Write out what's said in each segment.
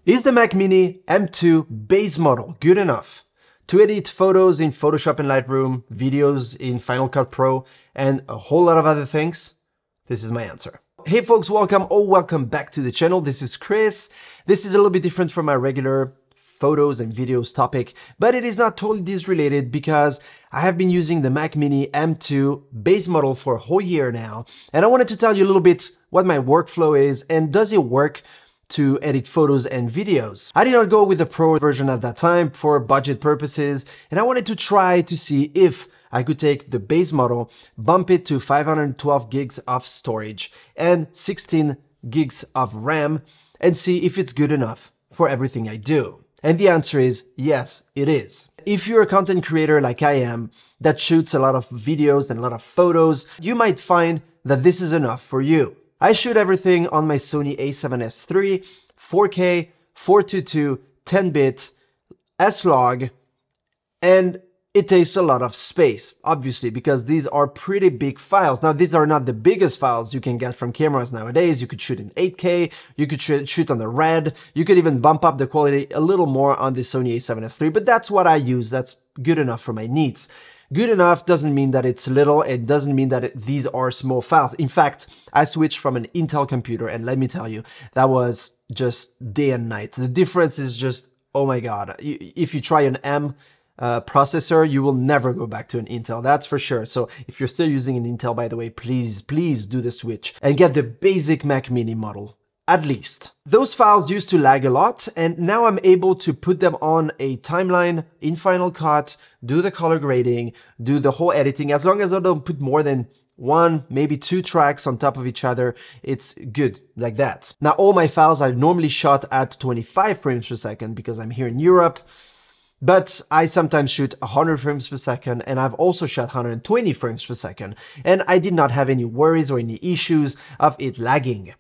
Is the Mac Mini M2 base model good enough to edit photos in Photoshop and Lightroom, videos in Final Cut Pro, and a whole lot of other things? This is my answer. Hey folks, welcome back to the channel. This is Chris. This is a little bit different from my regular photos and videos topic, but it is not totally disrelated because I have been using the Mac Mini M2 base model for a whole year now, and I wanted to tell you a little bit what my workflow is and does it work to edit photos and videos. I did not go with the Pro version at that time for budget purposes, and I wanted to try to see if I could take the base model, bump it to 512 gigs of storage and 16 gigs of RAM, and see if it's good enough for everything I do. And the answer is yes, it is. If you're a content creator like I am, that shoots a lot of videos and a lot of photos, you might find that this is enough for you. I shoot everything on my Sony A7S III, 4K, 422, 10-bit, S-Log, and it takes a lot of space, obviously, because these are pretty big files. Now, these are not the biggest files you can get from cameras nowadays. You could shoot in 8K, you could shoot on the Red, you could even bump up the quality a little more on the Sony A7S III, but that's what I use. That's good enough for my needs. Good enough doesn't mean that it's little. It doesn't mean that these are small files. In fact, I switched from an Intel computer, and let me tell you, that was just day and night. The difference is just, oh my God. If you try an M processor, you will never go back to an Intel, that's for sure. So if you're still using an Intel, by the way, please do the switch and get the basic Mac Mini model. At least. Those files used to lag a lot, and now I'm able to put them on a timeline in Final Cut, do the color grading, do the whole editing. As long as I don't put more than one, maybe two tracks on top of each other, it's good like that. Now, all my files are normally shot at 25 frames per second because I'm here in Europe, but I sometimes shoot 100 frames per second, and I've also shot 120 frames per second, and I did not have any worries or any issues of it lagging.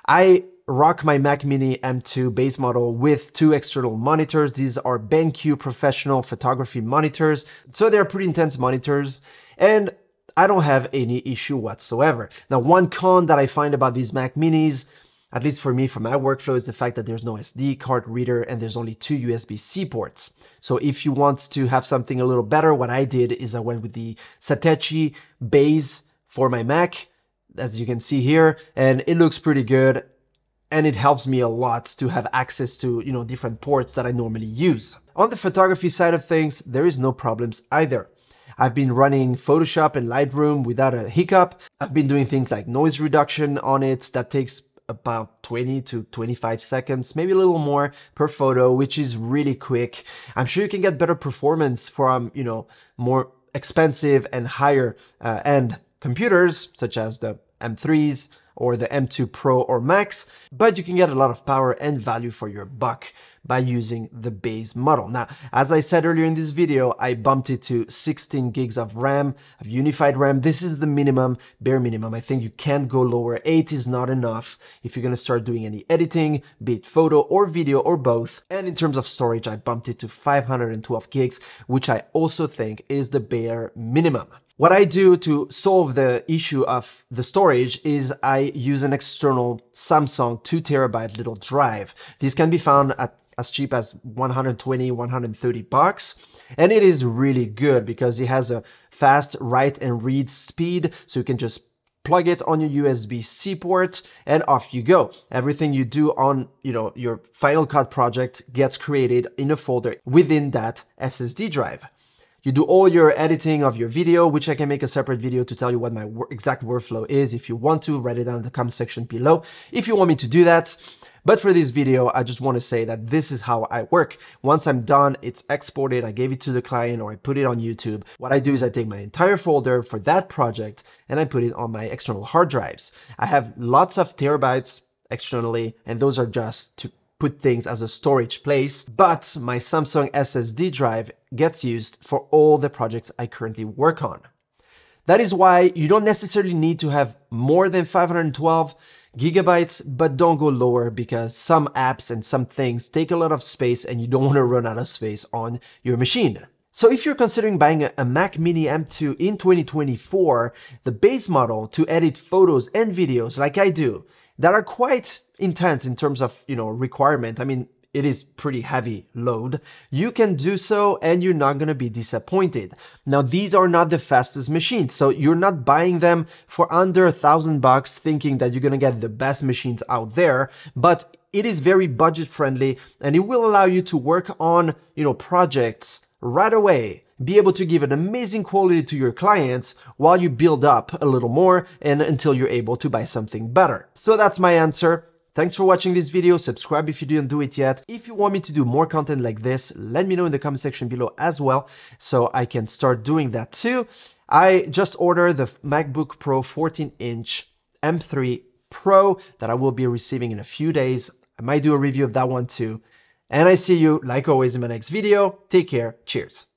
I rock my Mac Mini M2 base model with two external monitors. These are BenQ professional photography monitors. So they're pretty intense monitors, and I don't have any issue whatsoever. Now, one con that I find about these Mac Minis, at least for me, for my workflow, is the fact that there's no SD card reader and there's only two USB-C ports. So if you want to have something a little better, what I did is I went with the Satechi base for my Mac, as you can see here, and it looks pretty good, and it helps me a lot to have access to, different ports that I normally use. On the photography side of things, there is no problems either. I've been running Photoshop and Lightroom without a hiccup. I've been doing things like noise reduction on it that takes about 20 to 25 seconds, maybe a little more per photo, which is really quick. I'm sure you can get better performance from, more expensive and higher end computers, such as the M3s or the M2 Pro or Max, but you can get a lot of power and value for your buck by using the base model. Now, as I said earlier in this video, I bumped it to 16 gigs of RAM, of unified RAM. This is the minimum, bare minimum. I think you can't go lower. 8 is not enough if you're gonna start doing any editing, be it photo or video or both. And in terms of storage, I bumped it to 512 gigs, which I also think is the bare minimum. What I do to solve the issue of the storage is I use an external Samsung 2 terabyte little drive. These can be found at as cheap as 120, 130 bucks. And it is really good because it has a fast write and read speed. So you can just plug it on your USB-C port and off you go. Everything you do on, your Final Cut project gets created in a folder within that SSD drive. You do all your editing of your video, which I can make a separate video to tell you what my exact workflow is. If you want to, write it down in the comment section below if you want me to do that. But for this video, I just want to say that this is how I work. Once I'm done, it's exported, I gave it to the client or I put it on YouTube. What I do is I take my entire folder for that project and I put it on my external hard drives. I have lots of terabytes externally, and those are just to put things as a storage place, but my Samsung SSD drive gets used for all the projects I currently work on. That is why you don't necessarily need to have more than 512 gigabytes, but don't go lower because some apps and some things take a lot of space and you don't want to run out of space on your machine. So if you're considering buying a Mac Mini M2 in 2024, the base model to edit photos and videos like I do, that are quite intense in terms of, requirement. I mean, it is pretty heavy load, you can do so and you're not going to be disappointed. Now, these are not the fastest machines, so you're not buying them for under $1,000 thinking that you're going to get the best machines out there, but it is very budget friendly and it will allow you to work on, projects right away, be able to give an amazing quality to your clients while you build up a little more and until you're able to buy something better. So that's my answer. Thanks for watching this video. Subscribe if you didn't do it yet. If you want me to do more content like this, let me know in the comment section below as well, so I can start doing that too. I just ordered the MacBook Pro 14-inch M3 Pro that I will be receiving in a few days. I might do a review of that one too. And I see you, like always, in my next video. Take care. Cheers.